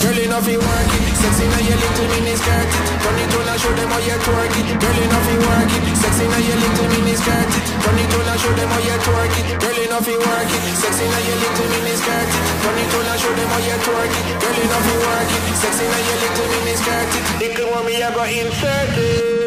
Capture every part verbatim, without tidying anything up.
Girl, you know fi work it. Sexy now your little mini skirt it. Turn it on and show them how you twerk it. Girl, you know fi work it. Sexy now your little mini skirt it. Turn it on and show them how you twerk it. Girl, you know fi work it. Sexy now your little mini skirt it. Turn it on and show them how you twerk it. Girl, you know fi work it. Sexy now your little mini skirt it. Little mommy, I got insert it.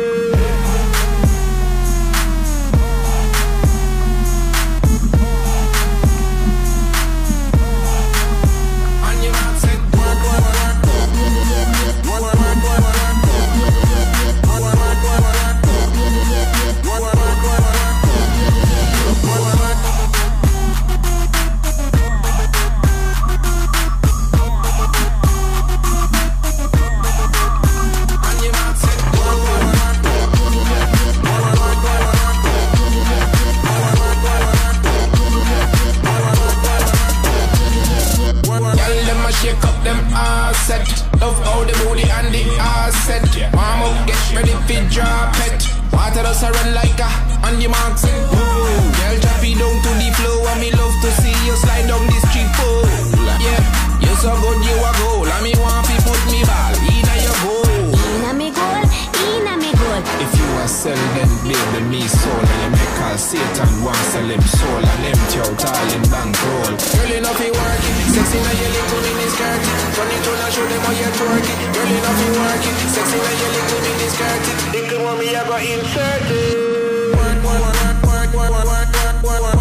Shake up them asset. Love how the booty and the asset. Mama get ready for drop it. Water does run like a on the marks. Girl drop it down to the floor. And me love to see you slide down the street pole. Yeah, you so good you a goal. And me want to put me ball in a your goal. In a me goal, in a me goal. If you a sell then baby me soul. And you make all Satan want sell him soul. And empty out all in bankroll. Girl you know fi work it. Sexy now you little mini skirt it. Turn it on and show them how you twerk it. Girl you know fi work it. Sexy now you little mini skirt it. Little mommy I got insert it. Work, work, work, work, work, work, work, work, work.